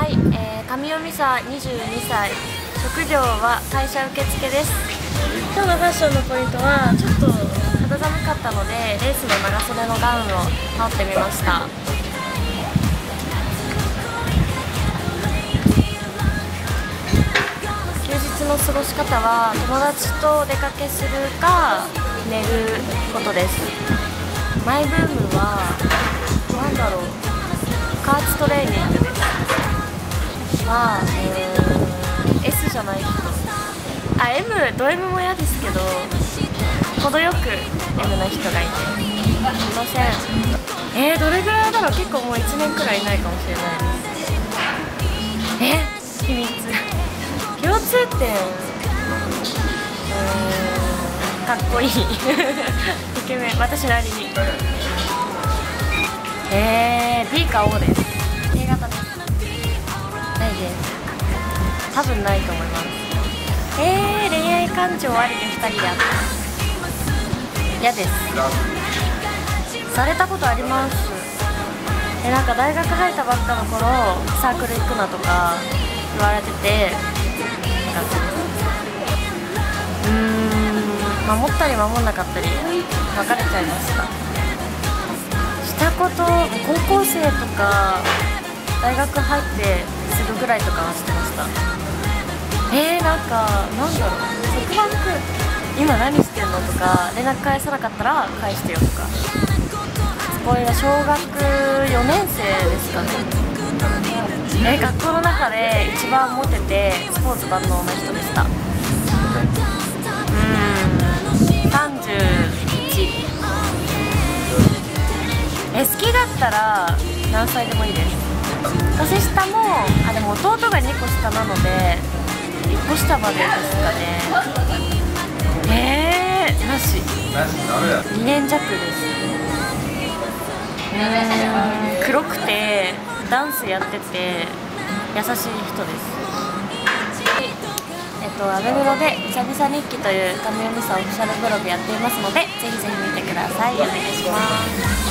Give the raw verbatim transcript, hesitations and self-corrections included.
はい、えー、神尾美沙にじゅうにさい、職業は会社受付です。今日のファッションのポイントはちょっと肌寒かったのでレースの長袖のガウンを羽織ってみました。休日の過ごし方は友達とお出かけするか寝ることです。マイブームは何だろう、加圧トレーニングです。は、えー、エス じゃない人、あ、エム、ド M も嫌ですけど程よく エム な人がいていません。えー、どれぐらいだろう、結構もういちねんくらいいないかもしれないです。え、秘密共通点、うーん、かっこいいイケメン、私なりに。えー、B か O です。 A 型です。ないです、多分ないと思います。えー、恋愛感情ありでふたりで会った嫌です。されたことあります。え、なんか大学入ったばっかの頃サークル行くなとか言われてて、うーん、守ったり守んなかったり別れちゃいました。したこと、高校生とか大学入ってすぐぐらいとかはしてました。えー、なんかなんだろう、束縛、今何してんのとか連絡返さなかったら返してよとか。これが小学よねんせいですかね。えー、学校の中で一番モテてスポーツ万能な人でした。うーん、さんじゅういち。え、好きだったら何歳でもいいです。年下も、あ、でも弟がにこ下なのでいっこ下までですかね。えー、なし。にねん弱です。うーん、黒くてダンスやってて優しい人です。えっと、アメブロで久々日記という神尾美沙オフィシャルブログやっていますので、ぜひぜひ見てください。お願いします。